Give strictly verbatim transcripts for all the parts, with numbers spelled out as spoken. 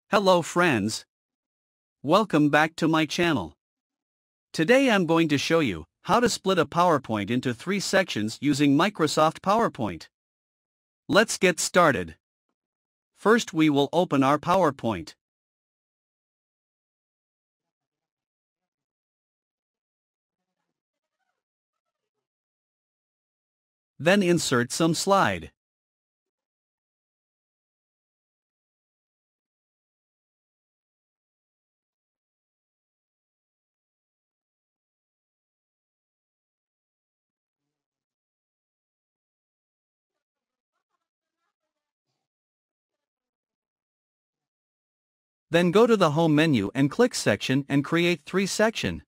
Hello friends. Welcome back to my channel. Today I'm going to show you how to split a PowerPoint into three sections using Microsoft PowerPoint. Let's get started. First we will open our PowerPoint. Then insert some slide. Then go to the Home menu and click Section and create three section.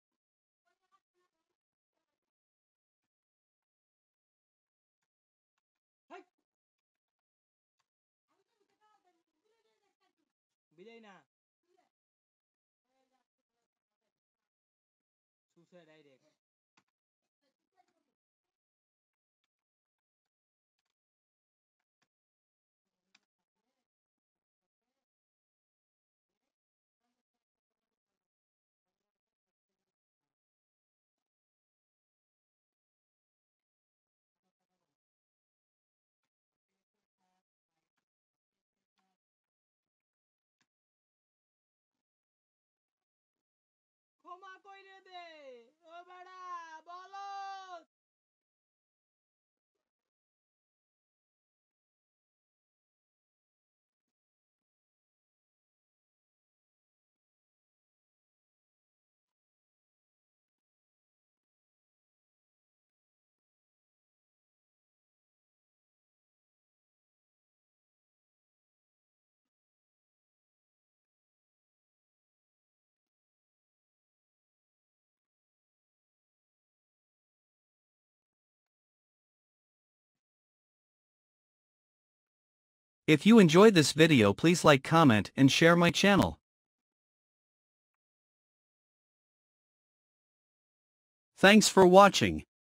বিদায় না সুসে direct ক্ষমা কইরে দে ও বেড়া বলো If you enjoyed this video, please like, comment, and share my channel. Thanks for watching.